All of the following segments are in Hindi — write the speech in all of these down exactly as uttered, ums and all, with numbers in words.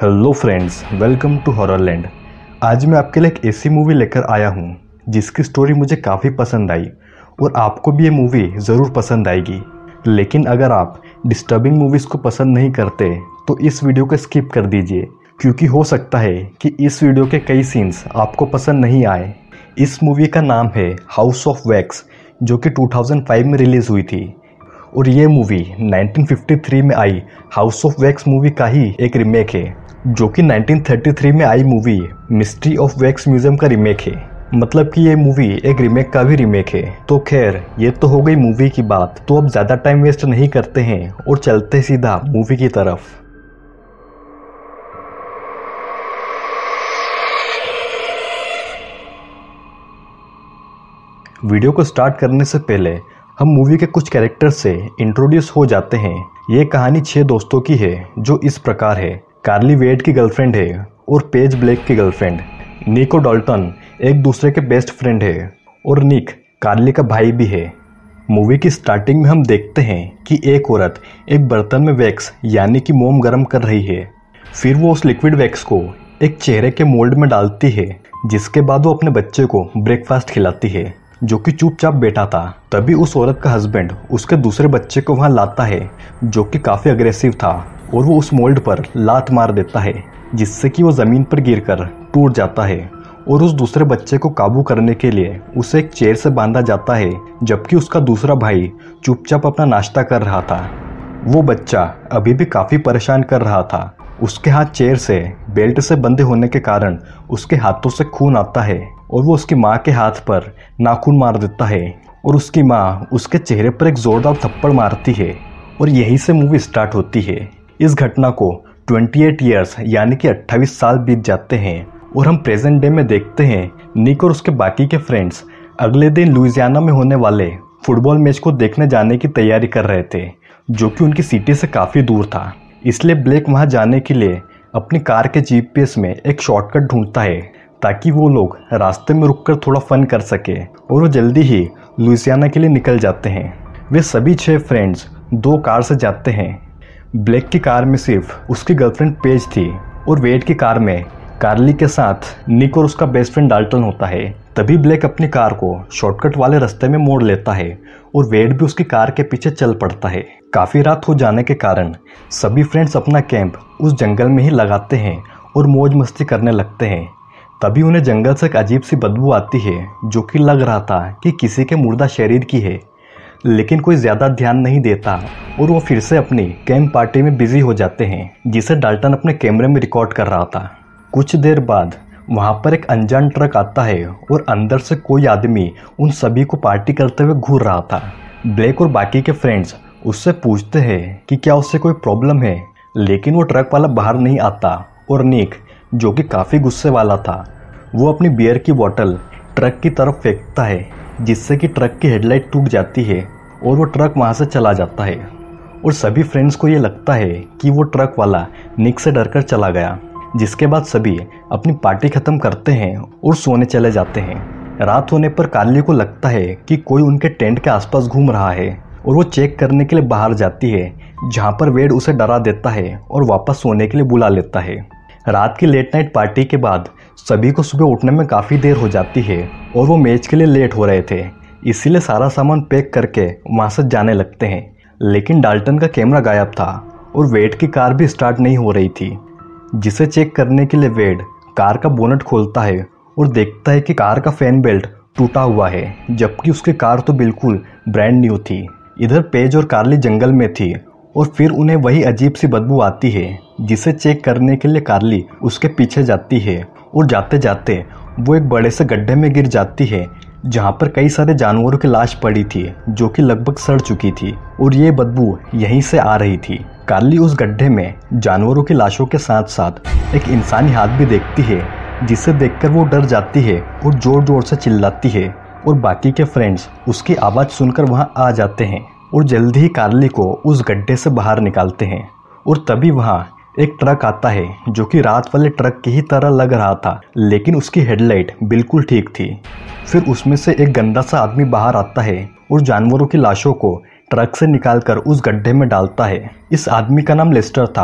Hello friends, welcome to Horrorland. आज मैं आपके लिए एक ऐसी मूवी लेकर आया हूँ जिसकी स्टोरी मुझे काफ़ी पसंद आई और आपको भी ये मूवी ज़रूर पसंद आएगी। लेकिन अगर आप डिस्टर्बिंग मूवीज़ को पसंद नहीं करते तो इस वीडियो को स्किप कर दीजिए, क्योंकि हो सकता है कि इस वीडियो के कई सीन्स आपको पसंद नहीं आए। इस मूवी का नाम है हाउस ऑफ वैक्स, जो कि दो हज़ार पाँच में रिलीज़ हुई थी और ये मूवी उन्नीस सौ तिरेपन में आई हाउस ऑफ वैक्स मूवी का ही एक रीमेक है, जो कि उन्नीस सौ तैंतीस में आई movie mystery of wax museum का रीमेक है। मतलब कि ये मूवी एक रीमेक का भी रीमेक है। तो खैर, ये तो हो गई मूवी की बात। तो अब ज़्यादा टाइम वेस्ट नहीं करते हैं और चलते सीधा मूवी की तरफ। वीडियो को स्टार्ट करने से पहले हम मूवी के कुछ कैरेक्टर से इंट्रोड्यूस हो जाते हैं। ये कहानी छह दोस्तों की है, जो इस प्रकार है। कार्ली वेड की गर्लफ्रेंड है और पेज ब्लैक की गर्लफ्रेंड। निक और डॉल्टन एक दूसरे के बेस्ट फ्रेंड है और निक कार्ली का भाई भी है। मूवी की स्टार्टिंग में हम देखते हैं कि एक औरत एक बर्तन में वैक्स यानी कि मोम गर्म कर रही है। फिर वो उस लिक्विड वैक्स को एक चेहरे के मोल्ड में डालती है, जिसके बाद वो अपने बच्चे को ब्रेकफास्ट खिलाती है, जो कि चुपचाप बैठा था। तभी उस औरत का हस्बैंड उसके दूसरे बच्चे को वहां लाता है, जो कि काफ़ी अग्रेसिव था, और वो उस मोल्ड पर लात मार देता है, जिससे कि वो ज़मीन पर गिरकर टूट जाता है। और उस दूसरे बच्चे को काबू करने के लिए उसे एक चेयर से बांधा जाता है, जबकि उसका दूसरा भाई चुपचाप अपना नाश्ता कर रहा था। वो बच्चा अभी भी काफ़ी परेशान कर रहा था। उसके हाथ चेयर से बेल्ट से बंधे होने के कारण उसके हाथों से खून आता है और वो उसकी माँ के हाथ पर नाखून मार देता है और उसकी माँ उसके चेहरे पर एक जोरदार थप्पड़ मारती है और यहीं से मूवी स्टार्ट होती है। इस घटना को अट्ठाईस इयर्स यानी कि अट्ठाईस साल बीत जाते हैं और हम प्रेजेंट डे में देखते हैं निक और उसके बाकी के फ्रेंड्स अगले दिन लुइसियाना में होने वाले फुटबॉल मैच को देखने जाने की तैयारी कर रहे थे, जो कि उनकी सिटी से काफ़ी दूर था। इसलिए ब्लैक वहां जाने के लिए अपनी कार के जीपीएस में एक शॉर्टकट ढूंढता है, ताकि वो लोग रास्ते में रुककर थोड़ा फन कर सके, और वो जल्दी ही लुइसियाना के लिए निकल जाते हैं। वे सभी छह फ्रेंड्स दो कार से जाते हैं। ब्लैक की कार में सिर्फ उसकी गर्लफ्रेंड पेज थी और वेड की कार में कार्ली के साथ निक और उसका बेस्ट फ्रेंड डाल्टन होता है। तभी ब्लैक अपनी कार को शॉर्टकट वाले रास्ते में मोड़ लेता है और वेड भी उसकी कार के पीछे चल पड़ता है। काफ़ी रात हो जाने के कारण सभी फ्रेंड्स अपना कैंप उस जंगल में ही लगाते हैं और मौज मस्ती करने लगते हैं। तभी उन्हें जंगल से एक अजीब सी बदबू आती है, जो कि लग रहा था कि किसी के मुर्दा शरीर की है। लेकिन कोई ज़्यादा ध्यान नहीं देता और वो फिर से अपनी कैंप पार्टी में बिजी हो जाते हैं, जिसे डाल्टन अपने कैमरे में रिकॉर्ड कर रहा था। कुछ देर बाद वहाँ पर एक अनजान ट्रक आता है और अंदर से कोई आदमी उन सभी को पार्टी करते हुए घूर रहा था। ब्लैक और बाकी के फ्रेंड्स उससे पूछते हैं कि क्या उससे कोई प्रॉब्लम है, लेकिन वो ट्रक वाला बाहर नहीं आता और निक, जो कि काफ़ी गुस्से वाला था, वो अपनी बियर की बोतल ट्रक की तरफ फेंकता है, जिससे कि ट्रक की हेडलाइट टूट जाती है और वो ट्रक वहाँ से चला जाता है। और सभी फ्रेंड्स को ये लगता है कि वो ट्रक वाला निक से डरकर चला गया, जिसके बाद सभी अपनी पार्टी ख़त्म करते हैं और सोने चले जाते हैं। रात होने पर कार्ली को लगता है कि कोई उनके टेंट के आसपास घूम रहा है और वो चेक करने के लिए बाहर जाती है, जहाँ पर वेड उसे डरा देता है और वापस सोने के लिए बुला लेता है। रात की लेट नाइट पार्टी के बाद सभी को सुबह उठने में काफ़ी देर हो जाती है और वो मैच के लिए लेट हो रहे थे, इसीलिए सारा सामान पैक करके वहाँ से जाने लगते हैं। लेकिन डाल्टन का कैमरा गायब था और वेड की कार भी स्टार्ट नहीं हो रही थी, जिसे चेक करने के लिए वेड कार का बोनट खोलता है और देखता है कि कार का फैन बेल्ट टूटा हुआ है, जबकि उसकी कार तो बिल्कुल ब्रांड न्यू थी। इधर पेज और कार्ली जंगल में थी और फिर उन्हें वही अजीब सी बदबू आती है, जिसे चेक करने के लिए कार्ली उसके पीछे जाती है और जाते जाते वो एक बड़े से गड्ढे में गिर जाती है, जहाँ पर कई सारे जानवरों की लाश पड़ी थी, जो कि लगभग सड़ चुकी थी और ये बदबू यहीं से आ रही थी। कार्ली उस गड्ढे में जानवरों की लाशों के साथ साथ एक इंसानी हाथ भी देखती है, जिसे देखकर वो डर जाती है और जोर जोर से चिल्लाती है और बाकी के फ्रेंड्स उसकी आवाज़ सुनकर वहाँ आ जाते हैं और जल्दी ही कार्ली को उस गड्ढे से बाहर निकालते हैं। और तभी वहाँ एक ट्रक आता है, जो कि रात वाले ट्रक की ही तरह लग रहा था, लेकिन उसकी हेडलाइट बिल्कुल ठीक थी। फिर उसमें से एक गंदा सा आदमी बाहर आता है और जानवरों की लाशों को ट्रक से निकालकर उस गड्ढे में डालता है। इस आदमी का नाम लेस्टर था,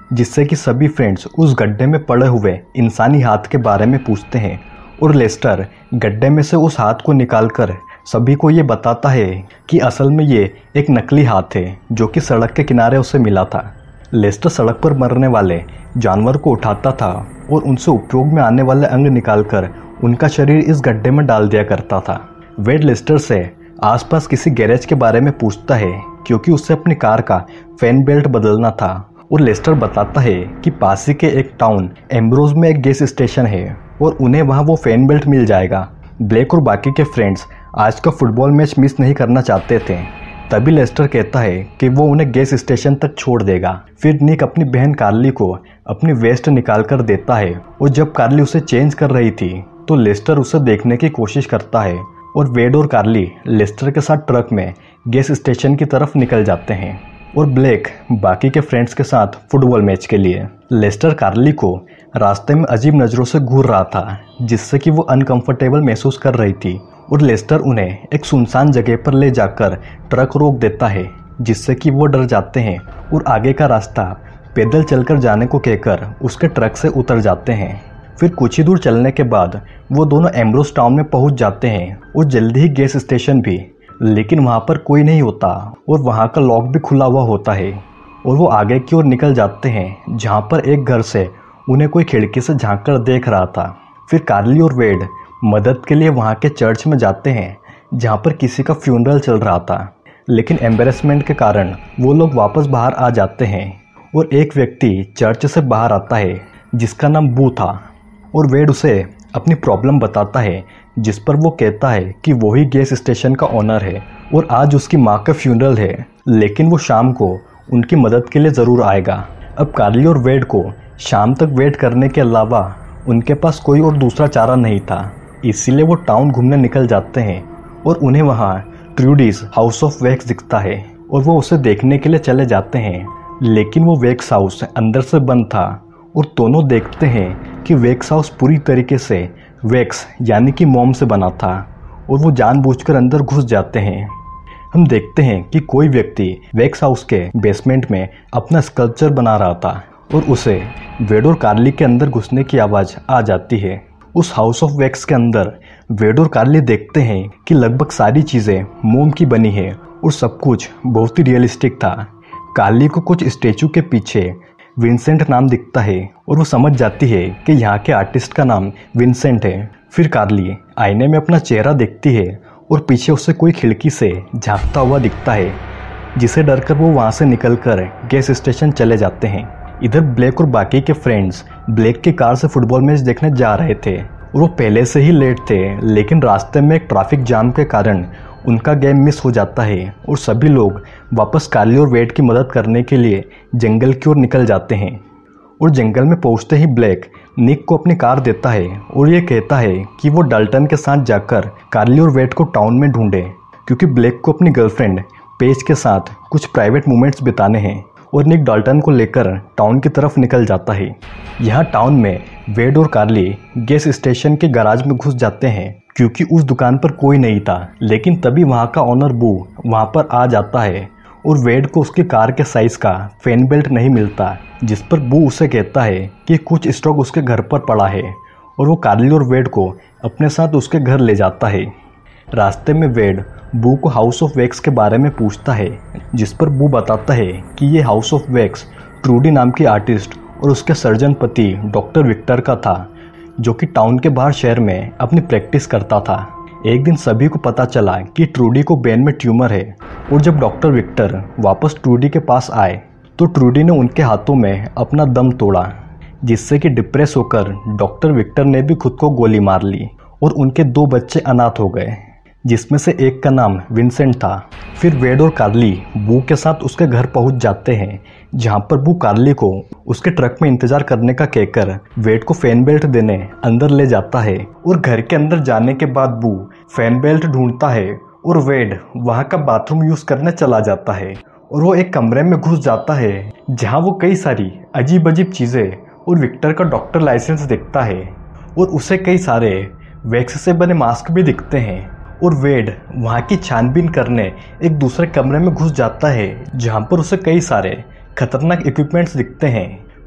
जिससे कि सभी फ्रेंड्स उस गड्ढे में पड़े हुए इंसानी हाथ के बारे में पूछते हैं और लेस्टर गड्ढे में से उस हाथ को निकालकर सभी को ये बताता है कि असल में ये एक नकली हाथ है जो कि सड़क के किनारे उसे मिला था। लेस्टर सड़क पर मरने वाले जानवर को उठाता था और उनसे उपयोग में आने वाले अंग निकालकर उनका शरीर इस गड्ढे में डाल दिया करता था। वेड लेस्टर से आसपास किसी गैरेज के बारे में पूछता है क्योंकि उसे अपनी कार का फैन बेल्ट बदलना था और लेस्टर बताता है कि पास ही के एक टाउन एम्ब्रोज में एक गैस स्टेशन है और उन्हें वहां वो फैन बेल्ट मिल जाएगा। ब्लेक और बाकी के फ्रेंड्स आज का फुटबॉल मैच मिस नहीं करना चाहते थे। तभी लेस्टर कहता है कि वो उन्हें गैस स्टेशन तक छोड़ देगा। फिर निक अपनी बहन कार्ली को अपनी वेस्ट निकाल कर देता है और जब कार्ली उसे चेंज कर रही थी तो लेस्टर उसे देखने की कोशिश करता है और वेड और कार्ली लेस्टर के साथ ट्रक में गैस स्टेशन की तरफ निकल जाते हैं और ब्लेक बाकी के फ्रेंड्स के साथ फुटबॉल मैच के लिए। लेस्टर कार्ली को रास्ते में अजीब नज़रों से घूर रहा था जिससे कि वो अनकंफर्टेबल महसूस कर रही थी और लेस्टर उन्हें एक सुनसान जगह पर ले जाकर ट्रक रोक देता है जिससे कि वो डर जाते हैं और आगे का रास्ता पैदल चलकर जाने को कहकर उसके ट्रक से उतर जाते हैं। फिर कुछ ही दूर चलने के बाद वो दोनों एम्ब्रोज टाउन में पहुंच जाते हैं और जल्दी ही गैस स्टेशन भी, लेकिन वहां पर कोई नहीं होता और वहां का लॉक भी खुला हुआ होता है और वो आगे की ओर निकल जाते हैं जहां पर एक घर से उन्हें कोई खिड़की से झांक कर देख रहा था। फिर कार्ली और वेड मदद के लिए वहां के चर्च में जाते हैं जहां पर किसी का फ्यूनरल चल रहा था, लेकिन एम्बेरसमेंट के कारण वो लोग वापस बाहर आ जाते हैं और एक व्यक्ति चर्च से बाहर आता है जिसका नाम बू था और वेड उसे अपनी प्रॉब्लम बताता है जिस पर वो कहता है कि वही गैस स्टेशन का ओनर है और आज उसकी माँ का फ्यूनरल है, लेकिन वो शाम को उनकी मदद के लिए ज़रूर आएगा। अब कार्ली और वेड को शाम तक वेट करने के अलावा उनके पास कोई और दूसरा चारा नहीं था, इसीलिए वो टाउन घूमने निकल जाते हैं और उन्हें वहाँ ट्रूडीज हाउस ऑफ वैक्स दिखता है और वो उसे देखने के लिए चले जाते हैं, लेकिन वो वैक्स हाउस अंदर से बंद था और दोनों देखते हैं कि वैक्स हाउस पूरी तरीके से वैक्स यानी कि मोम से बना था और वो जानबूझकर अंदर घुस जाते हैं। हम देखते हैं कि कोई व्यक्ति वैक्स हाउस के बेसमेंट में अपना स्कल्पचर बना रहा था और उसे वेड और कार्ली के अंदर घुसने की आवाज़ आ जाती है। उस हाउस ऑफ वैक्स के अंदर वेड और कार्ली देखते हैं कि लगभग सारी चीज़ें मोम की बनी है और सब कुछ बहुत ही रियलिस्टिक था। कार्ली को कुछ स्टैचू के पीछे विंसेंट नाम दिखता है और वो समझ जाती है कि यहाँ के आर्टिस्ट का नाम विंसेंट है। फिर कार्ली आईने में अपना चेहरा देखती है और पीछे उससे कोई खिड़की से झांकता हुआ दिखता है, जिसे डरकर वो वहाँ से निकलकर गैस स्टेशन चले जाते हैं। इधर ब्लेक और बाकी के फ्रेंड्स ब्लेक की कार से फुटबॉल मैच देखने जा रहे थे और वो पहले से ही लेट थे, लेकिन रास्ते में एक ट्रैफिक जाम के कारण उनका गेम मिस हो जाता है और सभी लोग वापस कार्ली और वेड की मदद करने के लिए जंगल की ओर निकल जाते हैं। और जंगल में पहुंचते ही ब्लेक निक को अपनी कार देता है और ये कहता है कि वो डाल्टन के साथ जाकर कार्ली और वेड को टाउन में ढूंढे, क्योंकि ब्लेक को अपनी गर्लफ्रेंड पेज के साथ कुछ प्राइवेट मोमेंट्स बिताने हैं और निक डाल्टन को लेकर टाउन की तरफ निकल जाता है। यहाँ टाउन में वेड और कार्ली गैस स्टेशन के गैराज में घुस जाते हैं क्योंकि उस दुकान पर कोई नहीं था, लेकिन तभी वहाँ का ओनर बू वहाँ पर आ जाता है और वेड को उसकी कार के साइज़ का फैन बेल्ट नहीं मिलता, जिस पर बू उसे कहता है कि कुछ स्टॉक उसके घर पर पड़ा है और वो कार्ली और वेड को अपने साथ उसके घर ले जाता है। रास्ते में वेड बू को हाउस ऑफ वैक्स के बारे में पूछता है, जिस पर बू बताता है कि ये हाउस ऑफ वैक्स ट्रूडी नाम की आर्टिस्ट और उसके सर्जन पति डॉक्टर विक्टर का था, जो कि टाउन के बाहर शहर में अपनी प्रैक्टिस करता था। एक दिन सभी को पता चला कि ट्रूडी को ब्रेन में ट्यूमर है और जब डॉक्टर विक्टर वापस ट्रूडी के पास आए तो ट्रूडी ने उनके हाथों में अपना दम तोड़ा, जिससे कि डिप्रेस होकर डॉक्टर विक्टर ने भी खुद को गोली मार ली और उनके दो बच्चे अनाथ हो गए, जिसमें से एक का नाम विंसेंट था। फिर वेड और कार्ली बू के साथ उसके घर पहुंच जाते हैं, जहां पर बू कार्ली को उसके ट्रक में इंतजार करने का कहकर वेड को फैन बेल्ट देने अंदर ले जाता है और घर के अंदर जाने के बाद बू फैन बेल्ट ढूंढता है और वेड वहां का बाथरूम यूज करने चला जाता है और वो एक कमरे में घुस जाता है जहां वो कई सारी अजीब अजीब चीजें और विक्टर का डॉक्टर लाइसेंस देखता है और उसे कई सारे वैक्स से बने मास्क भी दिखते हैं और वेड वहाँ की छानबीन करने एक दूसरे कमरे में घुस जाता है जहाँ पर उसे कई सारे खतरनाक इक्विपमेंट्स दिखते हैं।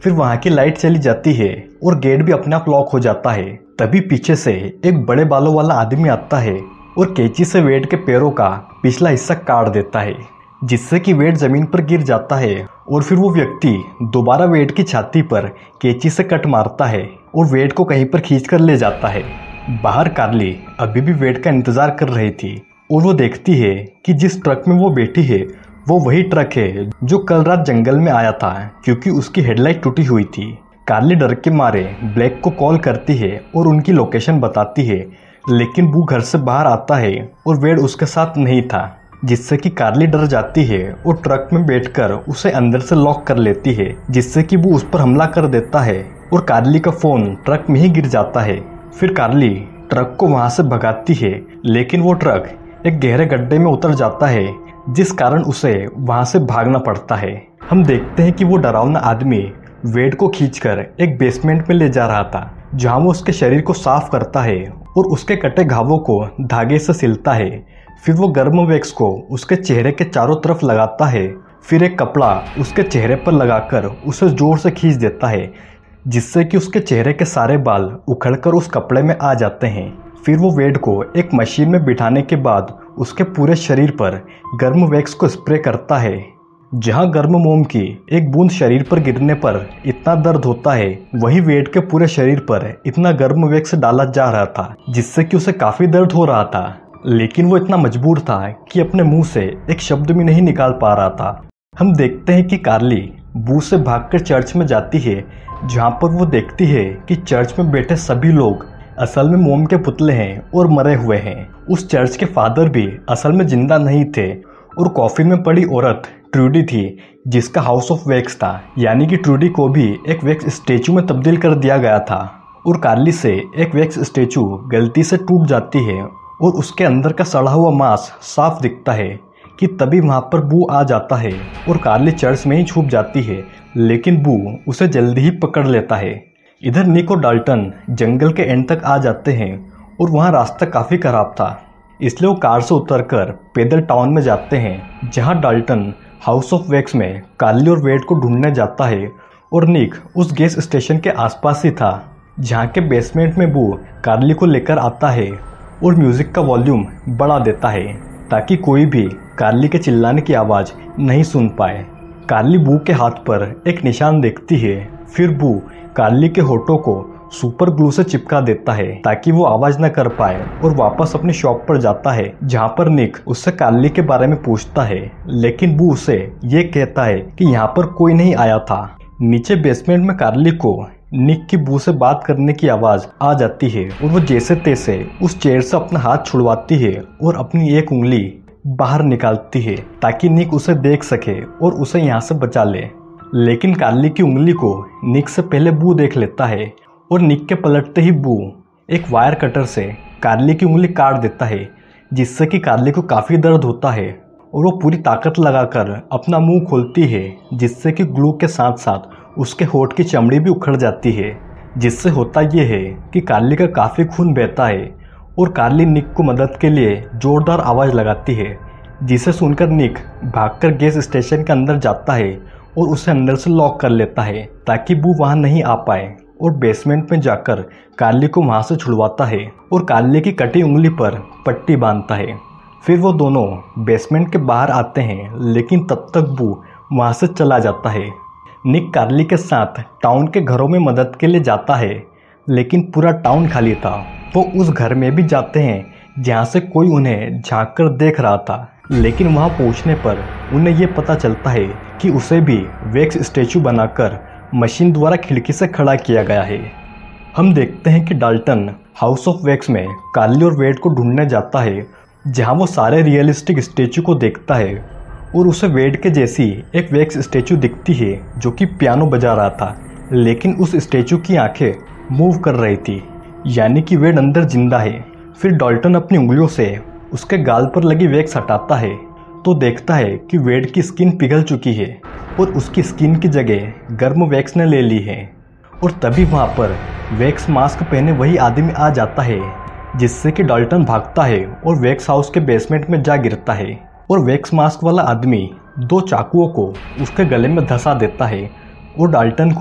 फिर वहाँ की लाइट चली जाती है और गेट भी अपने आप लॉक हो जाता है। तभी पीछे से एक बड़े बालों वाला आदमी आता है और कैंची से वेड के पैरों का पिछला हिस्सा काट देता है, जिससे कि वेड जमीन पर गिर जाता है। और फिर वो व्यक्ति दोबारा वेड की छाती पर कैंची से कट मारता है और वेड को कहीं पर खींच कर ले जाता है। बाहर कार्ली अभी भी वेड का इंतजार कर रही थी और वो देखती है कि जिस ट्रक में वो बैठी है वो वही ट्रक है जो कल रात जंगल में आया था, क्योंकि उसकी हेडलाइट टूटी हुई थी। कार्ली डर के मारे ब्लैक को कॉल करती है और उनकी लोकेशन बताती है, लेकिन वो घर से बाहर आता है और वेड उसके साथ नहीं था, जिससे कि कार्ली डर जाती है और ट्रक में बैठकर उसे अंदर से लॉक कर लेती है, जिससे कि वो उस पर हमला कर देता है और कार्ली का फोन ट्रक में ही गिर जाता है। फिर कार्ली ट्रक को वहां से भगाती है, लेकिन वो ट्रक एक गहरे गड्ढे में उतर जाता है, जिस कारण उसे वहां से भागना पड़ता है। हम देखते हैं कि वो डरावना आदमी वेड को खींचकर एक बेसमेंट में ले जा रहा था, जहां वो उसके शरीर को साफ करता है और उसके कटे घावों को धागे से सिलता है। फिर वो गर्म वैक्स को उसके चेहरे के चारों तरफ लगाता है, फिर एक कपड़ा उसके चेहरे पर लगाकर उसे जोर से खींच देता है, जिससे कि उसके चेहरे के सारे बाल उखड़कर उस कपड़े में आ जाते हैं। फिर वो वेड को एक मशीन में बिठाने के बाद उसके पूरे शरीर पर गर्म वैक्स को स्प्रे करता है। जहां गर्म मोम की एक बूंद शरीर पर गिरने पर इतना दर्द होता है, वही वेड के पूरे शरीर पर इतना गर्म वैक्स डाला जा रहा था, जिससे कि उसे काफी दर्द हो रहा था, लेकिन वो इतना मजबूर था कि अपने मुंह से एक शब्द भी नहीं निकाल पा रहा था। हम देखते हैं कि कार्ली बू से भागकर चर्च में जाती है, जहां पर वो देखती है कि चर्च में बैठे सभी लोग असल में मोम के पुतले हैं और मरे हुए हैं। उस चर्च के फादर भी असल में जिंदा नहीं थे और कॉफिन में पड़ी औरत ट्रूडी थी, जिसका हाउस ऑफ वैक्स था, यानी कि ट्रूडी को भी एक वैक्स स्टेचू में तब्दील कर दिया गया था। और कार्ली से एक वैक्स स्टेचू गलती से टूट जाती है और उसके अंदर का सड़ा हुआ मांस साफ दिखता है कि तभी वहां पर बू आ जाता है और कार्ली चर्च में ही छुप जाती है, लेकिन बू उसे जल्दी ही पकड़ लेता है। इधर निक और डाल्टन जंगल के एंड तक आ जाते हैं और वहां रास्ता काफी खराब था, इसलिए वो कार से उतरकर पैदल टाउन में जाते हैं, जहां डाल्टन हाउस ऑफ वैक्स में कार्ली और वेड को ढूंढने जाता है और निक उस गैस स्टेशन के आसपास ही था, जहां के बेसमेंट में बू कार्ली को लेकर आता है और म्यूजिक का वॉल्यूम बढ़ा देता है ताकि कोई भी कार्ली के चिल्लाने की आवाज नहीं सुन पाए। कार्ली बू के हाथ पर एक निशान देखती है, फिर बू कार्ली के होठों को सुपर ग्लू से चिपका देता है ताकि वो आवाज न कर पाए और वापस अपनी शॉप पर जाता है, जहां पर निक उससे कार्ली के बारे में पूछता है, लेकिन बू उसे ये कहता है कि यहाँ पर कोई नहीं आया था। नीचे बेसमेंट में कार्ली को निक की बू से बात करने की आवाज आ जाती है और वो जैसे तैसे उस चेयर से अपना हाथ छुड़वाती है और अपनी एक उंगली बाहर निकालती है ताकि निक उसे देख सके और उसे यहाँ से बचा ले। लेकिन कार्ली की उंगली को निक से पहले बू देख लेता है और निक के पलटते ही बू एक वायर कटर से कार्ली की उंगली काट देता है, जिससे कि कार्ली को काफ़ी दर्द होता है और वो पूरी ताकत लगाकर अपना मुंह खोलती है, जिससे कि ग्लू के साथ साथ उसके होठ की चमड़ी भी उखड़ जाती है। जिससे होता ये है कि कार्ली का काफ़ी खून बहता है और कार्ली निक को मदद के लिए जोरदार आवाज़ लगाती है, जिसे सुनकर निक भागकर गैस स्टेशन के अंदर जाता है और उसे अंदर से लॉक कर लेता है ताकि बू वहाँ नहीं आ पाए, और बेसमेंट में जाकर कार्ली को वहाँ से छुड़वाता है और कार्ली की कटी उंगली पर पट्टी बांधता है। फिर वो दोनों बेसमेंट के बाहर आते हैं, लेकिन तब तक बू वहाँ से चला जाता है। निक कार्ली के साथ टाउन के घरों में मदद के लिए जाता है, लेकिन पूरा टाउन खाली था। वो उस घर में भी जाते हैं जहाँ से कोई उन्हें झांक कर देख रहा था, लेकिन वहाँ पहुँचने पर उन्हें ये पता चलता है कि उसे भी वैक्स स्टैचू बनाकर मशीन द्वारा खिड़की से खड़ा किया गया है। हम देखते हैं कि डाल्टन हाउस ऑफ वैक्स में कार्ली और वेड को ढूंढने जाता है, जहाँ वो सारे रियलिस्टिक स्टैचू को देखता है और उसे वेड के जैसी एक वैक्स स्टैचू दिखती है जो कि पियानो बजा रहा था, लेकिन उस स्टैचू की आंखें मूव कर रही थी, यानी कि वेड अंदर जिंदा है। फिर डाल्टन अपनी उंगलियों से उसके गाल पर लगी वैक्स हटाता है तो देखता है कि वेड की स्किन पिघल चुकी है और उसकी स्किन की जगह गर्म वैक्स ने ले ली है। और तभी वहाँ पर वैक्स मास्क पहने वही आदमी आ जाता है, जिससे कि डाल्टन भागता है और वैक्स हाउस के बेसमेंट में जा गिरता है और वैक्स मास्क वाला आदमी दो चाकुओं को उसके गले में धंसा देता है और डाल्टन को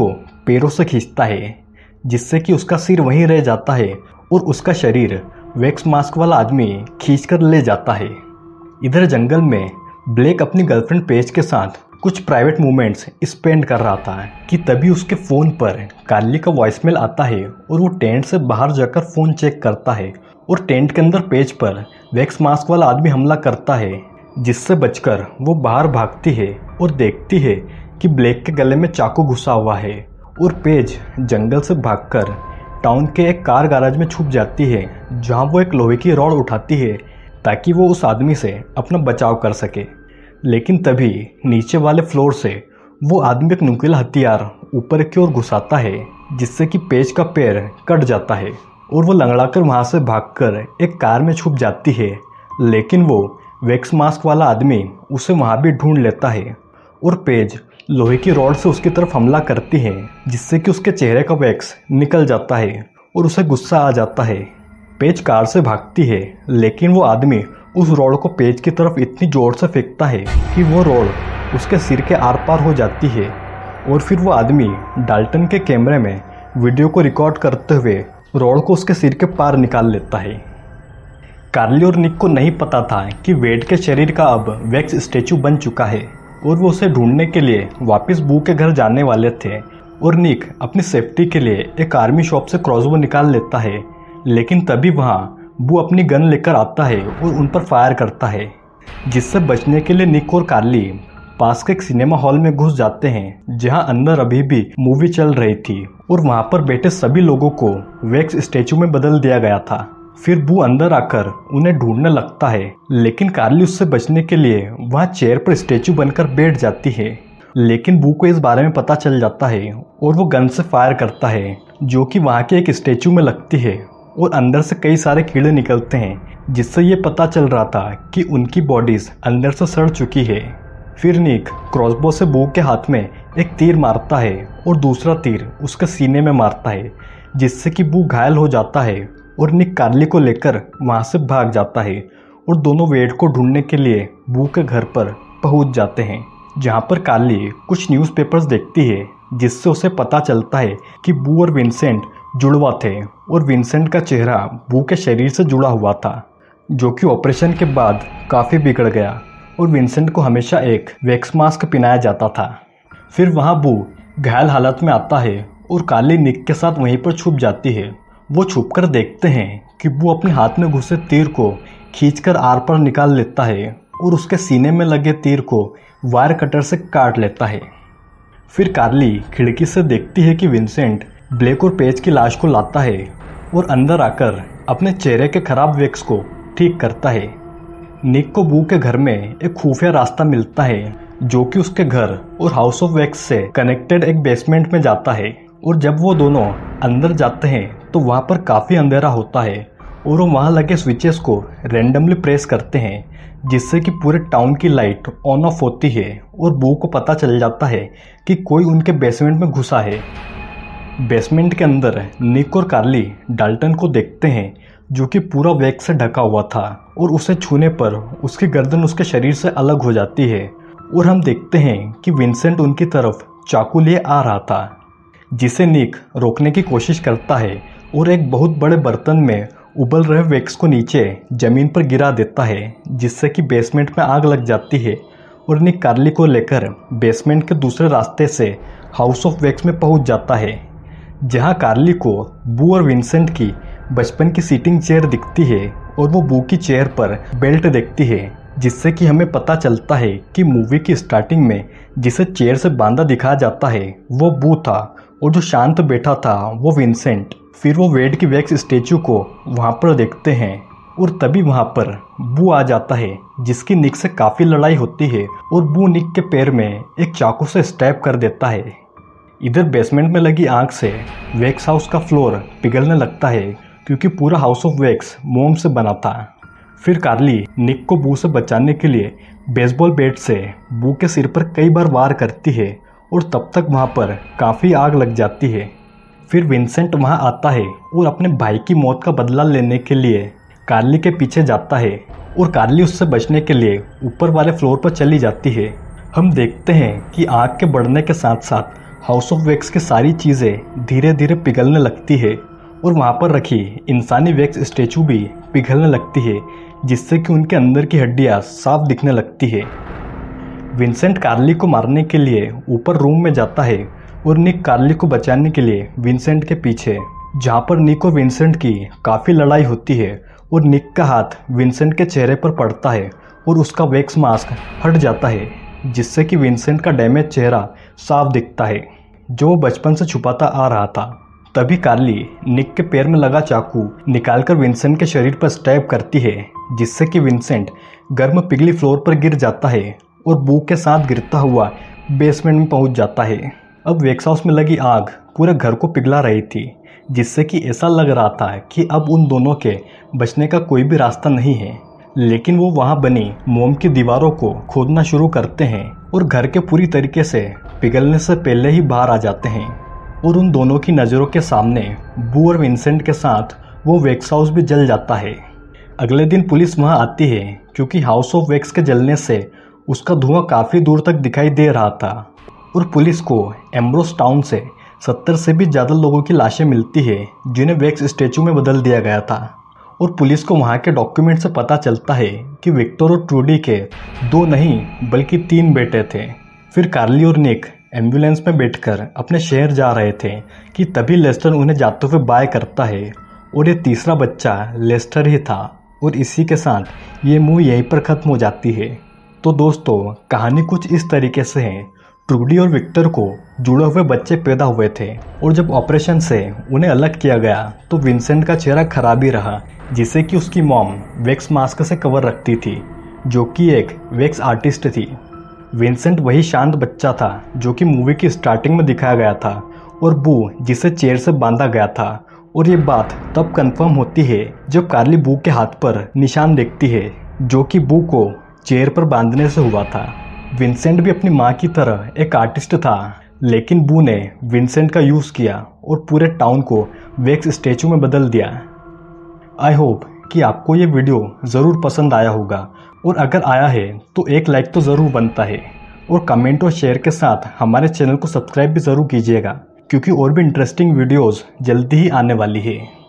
पैरों से खींचता है, जिससे कि उसका सिर वहीं रह जाता है और उसका शरीर वैक्स मास्क वाला आदमी खींचकर ले जाता है। इधर जंगल में ब्लेक अपनी गर्लफ्रेंड पेज के साथ कुछ प्राइवेट मोमेंट्स स्पेंड कर रहा था कि तभी उसके फ़ोन पर कार्ली का वॉइसमेल आता है और वो टेंट से बाहर जाकर फ़ोन चेक करता है और टेंट के अंदर पेज पर वैक्स मास्क वाला आदमी हमला करता है, जिससे बचकर वो बाहर भागती है और देखती है कि ब्लेक के गले में चाकू घुसा हुआ है और पेज जंगल से भागकर टाउन के एक कार गैराज में छुप जाती है, जहां वो एक लोहे की रॉड उठाती है ताकि वो उस आदमी से अपना बचाव कर सके। लेकिन तभी नीचे वाले फ्लोर से वो आदमी एक नुकीला हथियार ऊपर की ओर घुसाता है, जिससे कि पेज का पैर कट जाता है और वो लंगड़ाकर वहां से भागकर एक कार में छुप जाती है। लेकिन वो वैक्स मास्क वाला आदमी उसे वहां भी ढूंढ लेता है और पेज लोहे की रॉड से उसकी तरफ हमला करती है, जिससे कि उसके चेहरे का वैक्स निकल जाता है और उसे गुस्सा आ जाता है। पेज कार से भागती है, लेकिन वो आदमी उस रॉड को पेज की तरफ इतनी जोर से फेंकता है कि वो रॉड उसके सिर के आर पार हो जाती है और फिर वो आदमी डाल्टन के कैमरे में वीडियो को रिकॉर्ड करते हुए रॉड को उसके सिर के पार निकाल लेता है। कार्ली और निक को नहीं पता था कि वेड के शरीर का अब वैक्स स्टैचू बन चुका है और वो उसे ढूंढने के लिए वापस बू के घर जाने वाले थे और निक अपनी सेफ्टी के लिए एक आर्मी शॉप से क्रॉसबो निकाल लेता है। लेकिन तभी वहाँ बू अपनी गन लेकर आता है और उन पर फायर करता है, जिससे बचने के लिए निक और कार्ली पास के एक सिनेमा हॉल में घुस जाते हैं, जहां अंदर अभी भी मूवी चल रही थी और वहां पर बैठे सभी लोगों को वैक्स स्टैचू में बदल दिया गया था। फिर बू अंदर आकर उन्हें ढूंढने लगता है, लेकिन कार्ली उससे बचने के लिए वहां चेयर पर स्टैचू बनकर बैठ जाती है। लेकिन बू को इस बारे में पता चल जाता है और वो गन से फायर करता है, जो कि वहां के एक स्टैचू में लगती है और अंदर से कई सारे कीड़े निकलते हैं, जिससे ये पता चल रहा था कि उनकी बॉडीज अंदर से सड़ चुकी है। फिर निक क्रॉसबो से बू के हाथ में एक तीर मारता है और दूसरा तीर उसके सीने में मारता है, जिससे कि बू घायल हो जाता है और निक कार्ली को लेकर वहां से भाग जाता है और दोनों वेड को ढूंढने के लिए बू के घर पर पहुंच जाते हैं, जहां पर कार्ली कुछ न्यूज़पेपर्स देखती है, जिससे उसे पता चलता है कि बू और विंसेंट जुड़वा थे और विंसेंट का चेहरा बू के शरीर से जुड़ा हुआ था, जो कि ऑपरेशन के बाद काफ़ी बिगड़ गया और विंसेंट को हमेशा एक वैक्स मास्क पहनाया जाता था। फिर वहाँ बू घायल हालत में आता है और कार्ली निक के साथ वहीं पर छुप जाती है। वो छुपकर देखते हैं कि बू अपने हाथ में घुसे तीर को खींचकर आर पार निकाल लेता है और उसके सीने में लगे तीर को वायर कटर से काट लेता है। फिर कार्ली खिड़की से देखती है कि विंसेंट ब्लेक और पेज की लाश को लाता है और अंदर आकर अपने चेहरे के खराब वैक्स को ठीक करता है। निक को बू के घर में एक खुफिया रास्ता मिलता है, जो कि उसके घर और हाउस ऑफ वैक्स से कनेक्टेड एक बेसमेंट में जाता है और जब वो दोनों अंदर जाते हैं तो वहाँ पर काफ़ी अंधेरा होता है और वो वहाँ लगे स्विचेस को रेंडमली प्रेस करते हैं, जिससे कि पूरे टाउन की लाइट ऑन ऑफ होती है और बू को पता चल जाता है कि कोई उनके बेसमेंट में घुसा है। बेसमेंट के अंदर निक और कार्ली डाल्टन को देखते हैं, जो कि पूरा वैक्स से ढका हुआ था और उसे छूने पर उसकी गर्दन उसके शरीर से अलग हो जाती है और हम देखते हैं कि विंसेंट उनकी तरफ चाकू लिए आ रहा था, जिसे निक रोकने की कोशिश करता है और एक बहुत बड़े बर्तन में उबल रहे वैक्स को नीचे ज़मीन पर गिरा देता है, जिससे कि बेसमेंट में आग लग जाती है और निक कार्ली को लेकर बेसमेंट के दूसरे रास्ते से हाउस ऑफ वैक्स में पहुंच जाता है, जहां कार्ली को बू और विंसेंट की बचपन की सीटिंग चेयर दिखती है और वो बू की चेयर पर बेल्ट देखती है, जिससे कि हमें पता चलता है कि मूवी की स्टार्टिंग में जिसे चेयर से बांधा दिखाया जाता है वो बू था और जो शांत बैठा था वो विंसेंट। फिर वो वेड की वैक्स स्टैचू को वहाँ पर देखते हैं और तभी वहाँ पर बू आ जाता है, जिसकी निक से काफ़ी लड़ाई होती है और बू निक के पैर में एक चाकू से स्टैब कर देता है। इधर बेसमेंट में लगी आग से वैक्स हाउस का फ्लोर पिघलने लगता है, क्योंकि पूरा हाउस ऑफ वैक्स मोम से बना था। फिर कार्ली निक को बू से बचाने के लिए बेसबॉल बैट से बू के सिर पर कई बार वार करती है और तब तक वहाँ पर काफ़ी आग लग जाती है। फिर विंसेंट वहाँ आता है और अपने भाई की मौत का बदला लेने के लिए कार्ली के पीछे जाता है और कार्ली उससे बचने के लिए ऊपर वाले फ्लोर पर चली जाती है। हम देखते हैं कि आग के बढ़ने के साथ साथ हाउस ऑफ वैक्स की सारी चीज़ें धीरे धीरे पिघलने लगती है और वहाँ पर रखी इंसानी वैक्स स्टैचू भी पिघलने लगती है, जिससे कि उनके अंदर की हड्डियाँ साफ दिखने लगती है। विंसेंट कार्ली को मारने के लिए ऊपर रूम में जाता है और निक कार्ली को बचाने के लिए विंसेंट के पीछे, जहाँ पर निक और विंसेंट की काफ़ी लड़ाई होती है और निक का हाथ विंसेंट के चेहरे पर पड़ता है और उसका वैक्स मास्क हट जाता है, जिससे कि विंसेंट का डैमेज चेहरा साफ दिखता है जो वो बचपन से छुपाता आ रहा था। तभी कार्ली निक के पैर में लगा चाकू निकालकर विंसेंट के शरीर पर स्टैब करती है, जिससे कि विंसेंट गर्म पिघली फ्लोर पर गिर जाता है और बू के साथ गिरता हुआ बेसमेंट में पहुंच जाता है। अब वैक्स हाउस में लगी आग पूरे घर को पिघला रही थी, जिससे कि ऐसा लग रहा था कि अब उन दोनों के बचने का कोई भी रास्ता नहीं है। लेकिन वो वहाँ बनी मोम की दीवारों को खोदना शुरू करते हैं और घर के पूरी तरीके से पिघलने से पहले ही बाहर आ जाते हैं और उन दोनों की नज़रों के सामने बू और विंसेंट के साथ वो वैक्स हाउस भी जल जाता है। अगले दिन पुलिस वहाँ आती है क्योंकि हाउस ऑफ वैक्स के जलने से उसका धुआं काफ़ी दूर तक दिखाई दे रहा था और पुलिस को एम्ब्रोस टाउन से सत्तर से भी ज़्यादा लोगों की लाशें मिलती है जिन्हें वैक्स स्टैचू में बदल दिया गया था। और पुलिस को वहाँ के डॉक्यूमेंट से पता चलता है कि विक्टर और ट्रूडी के दो नहीं बल्कि तीन बेटे थे। फिर कार्ली और निक एम्बुलेंस में बैठकर अपने शहर जा रहे थे कि तभी लेस्टर उन्हें जाते हुए बाय करता है और ये तीसरा बच्चा लेस्टर ही था। और इसी के साथ ये मूवी यहीं पर ख़त्म हो जाती है। तो दोस्तों, कहानी कुछ इस तरीके से है। ट्रूडी और विक्टर को जुड़े हुए बच्चे पैदा हुए थे और जब ऑपरेशन से उन्हें अलग किया गया तो विंसेंट का चेहरा खराब ही रहा, जिसे कि उसकी मॉम वैक्स मास्क से कवर रखती थी, जो कि एक वैक्स आर्टिस्ट थी। विंसेंट वही शांत बच्चा था जो कि मूवी की स्टार्टिंग में दिखाया गया था और बू जिसे चेयर से बांधा गया था। और ये बात तब कंफर्म होती है जब कार्ली बू के हाथ पर निशान देखती है जो कि बू को चेयर पर बांधने से हुआ था। विंसेंट भी अपनी माँ की तरह एक आर्टिस्ट था, लेकिन बू ने विंसेंट का यूज़ किया और पूरे टाउन को वैक्स स्टैचू में बदल दिया। आई होप कि आपको ये वीडियो ज़रूर पसंद आया होगा और अगर आया है तो एक लाइक तो ज़रूर बनता है और कमेंट और शेयर के साथ हमारे चैनल को सब्सक्राइब भी ज़रूर कीजिएगा, क्योंकि और भी इंटरेस्टिंग वीडियोस जल्दी ही आने वाली है।